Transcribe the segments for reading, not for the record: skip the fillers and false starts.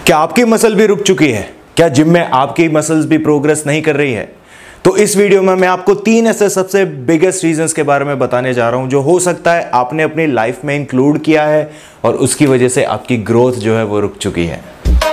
क्या आपकी मसल भी रुक चुकी है? क्या जिम में आपकी मसल्स भी प्रोग्रेस नहीं कर रही है? तो इस वीडियो में मैं आपको 3 ऐसे सबसे बिगेस्ट रीजंस के बारे में बताने जा रहा हूं जो हो सकता है आपने अपनी लाइफ में इंक्लूड किया है और उसकी वजह से आपकी ग्रोथ जो है वो रुक चुकी है।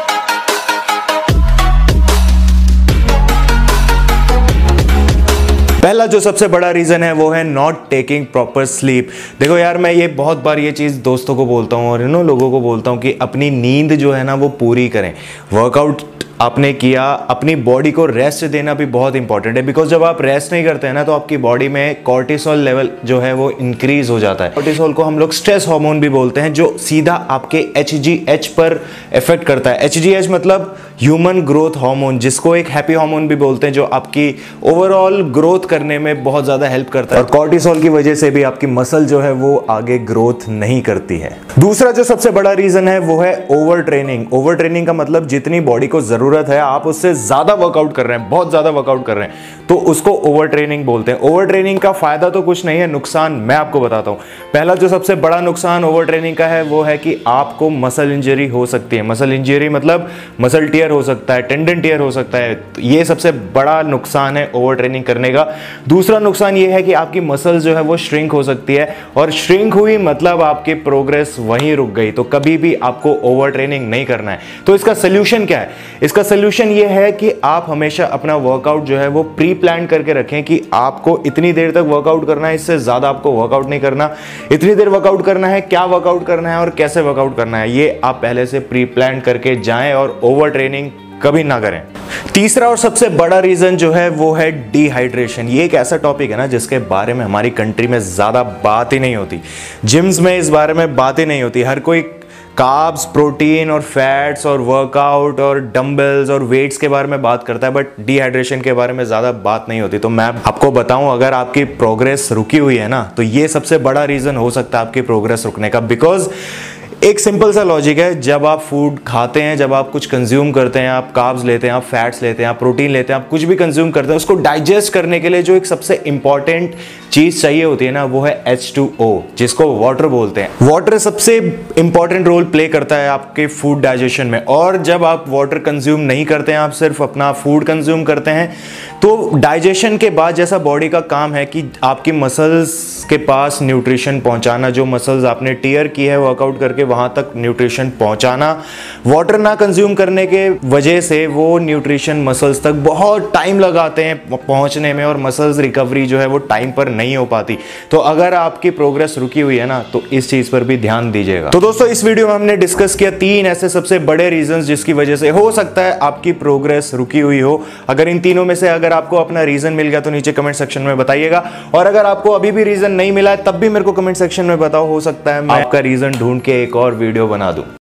पहला जो सबसे बड़ा रीजन है वो है नॉट टेकिंग प्रॉपर स्लीप। देखो यार, मैं ये बहुत बार ये चीज़ दोस्तों को बोलता हूँ और लोगों को बोलता हूँ कि अपनी नींद जो है ना वो पूरी करें। वर्कआउट आपने किया, अपनी बॉडी को रेस्ट देना भी बहुत इंपॉर्टेंट है, बिकॉज जब आप रेस्ट नहीं करते हैं ना तो आपकी बॉडी में कॉर्टिसोल लेवल जो है वो इंक्रीज हो जाता है। कॉर्टिसोल को हम लोग स्ट्रेस हार्मोन भी बोलते हैं, जो सीधा आपके HGH पर इफेक्ट करता है। HGH मतलब ह्यूमन ग्रोथ हार्मोन, जिसको एक हैप्पी हार्मोन भी बोलते हैं, जो आपकी ओवरऑल ग्रोथ करने में बहुत ज़्यादा हेल्प करता है। और कॉर्टिसोल की वजह से भी आपकी मसल जो है वो आगे ग्रोथ नहीं करती है। दूसरा जो सबसे बड़ा रीजन है वो है ओवर ट्रेनिंग। ओवर ट्रेनिंग का मतलब जितनी बॉडी को जरूरत है आप उससे ज्यादा वर्कआउट कर रहे हैं, बहुत ज्यादा वर्कआउट कर रहे हैं, तो उसको ओवर ट्रेनिंग बोलते हैं। ओवर ट्रेनिंग का फायदा तो कुछ नहीं है, नुकसान मैं आपको बताता हूं। पहला जो सबसे बड़ा नुकसान ओवर ट्रेनिंग का है वो है कि आपको मसल इंजरी हो सकती है। मसल इंजरी मतलब मसल टियर हो सकता है, टेंडन टियर हो सकता है। ये सबसे बड़ा नुकसान है ओवर ट्रेनिंग करने का। दूसरा नुकसान ये है कि आपकी मसल जो है वो श्रिंक हो सकती है, और श्रिंक हुई मतलब आपकी प्रोग्रेस वहीं रुक गई। तो कभी भी आपको ओवर ट्रेनिंग नहीं करना है। तो इसका सोल्यूशन क्या है? इसका सोल्यूशन ये है कि आप हमेशा अपना वर्कआउट जो है वो प्री प्लान करके रखें कि आपको इतनी देर तक वर्कआउट करना है, इससे ज्यादा आपको वर्कआउट नहीं करना। इतनी देर वर्कआउट करना है, क्या वर्कआउट करना है और कैसे वर्कआउट करना है, ये आप पहले से प्री प्लान करके जाएं और ओवर ट्रेनिंग कभी ना करें। तीसरा और सबसे बड़ा रीजन जो है वो है डिहाइड्रेशन। ये एक ऐसा टॉपिक है ना जिसके बारे में हमारी कंट्री में ज्यादा बात ही नहीं होती। जिम्स में इस बारे में बात ही नहीं होती। हर कोई कार्ब्स, प्रोटीन और फैट्स और वर्कआउट और डंबल्स और वेट्स के बारे में बात करता है, बट डिहाइड्रेशन के बारे में ज़्यादा बात नहीं होती। तो मैं आपको बताऊं, अगर आपकी प्रोग्रेस रुकी हुई है ना तो ये सबसे बड़ा रीज़न हो सकता है आपकी प्रोग्रेस रुकने का। बिकॉज एक सिंपल सा लॉजिक है, जब आप फूड खाते हैं, जब आप कुछ कंज्यूम करते हैं, आप कार्ब्स लेते हैं, आप फैट्स लेते हैं, आप प्रोटीन लेते हैं, आप कुछ भी कंज्यूम करते हैं, उसको डाइजेस्ट करने के लिए जो एक सबसे इंपॉर्टेंट चीज़ चाहिए होती है ना वो है H2O, जिसको वाटर बोलते हैं। वाटर सबसे इंपॉर्टेंट रोल प्ले करता है आपके फूड डाइजेशन में। और जब आप वाटर कंज्यूम नहीं करते हैं, आप सिर्फ अपना फूड कंज्यूम करते हैं, तो डाइजेशन के बाद जैसा बॉडी का काम है कि आपकी मसल्स के पास न्यूट्रिशन पहुंचाना, जो मसल्स आपने टीयर की है वर्कआउट करके वहां तक न्यूट्रिशन पहुंचाना, वाटर ना कंज्यूम करने के वजह से वो न्यूट्रिशन मसल्स तक बहुत टाइम लगाते हैं पहुंचने में, और मसल्स रिकवरी जो है वो टाइम पर नहीं हो पाती। तो अगर आपकी प्रोग्रेस रुकी हुई है ना तो इस चीज पर भी ध्यान दीजिएगा। तो दोस्तों, इस वीडियो में हमने डिस्कस किया 3 ऐसे सबसे बड़े रीजंस जिसकी वजह से हो सकता है आपकी प्रोग्रेस रुकी हुई हो। अगर इन तीनों में से अगर आपको अपना रीजन मिल गया तो नीचे कमेंट सेक्शन में बताइएगा, और अगर आपको अभी भी रीजन नहीं मिला है तब भी मेरे को कमेंट सेक्शन में बताओ, हो सकता है मैं आपका रीजन ढूंढ के एक और वीडियो बना दूं।